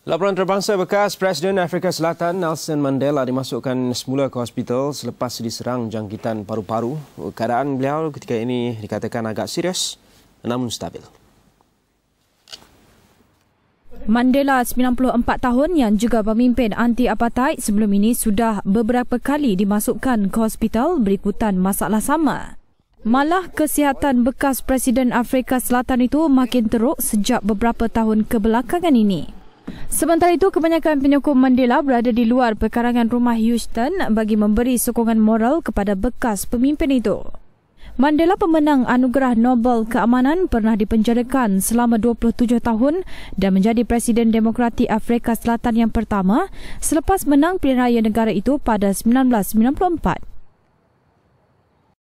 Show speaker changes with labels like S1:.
S1: Laporan terbangsa bekas Presiden Afrika Selatan Nelson Mandela dimasukkan semula ke hospital selepas diserang jangkitan paru-paru. Keadaan beliau ketika ini dikatakan agak serius namun stabil.
S2: Mandela 94 tahun yang juga pemimpin anti-apartheid sebelum ini sudah beberapa kali dimasukkan ke hospital berikutan masalah sama. Malah kesihatan bekas Presiden Afrika Selatan itu makin teruk sejak beberapa tahun kebelakangan ini. Sementara itu, kebanyakan penyokong Mandela berada di luar pekarangan rumah Houston bagi memberi sokongan moral kepada bekas pemimpin itu. Mandela, pemenang anugerah Nobel Keamanan, pernah dipenjarakan selama 27 tahun dan menjadi Presiden Demokratik Afrika Selatan yang pertama selepas menang pilihan raya negara itu pada 1994.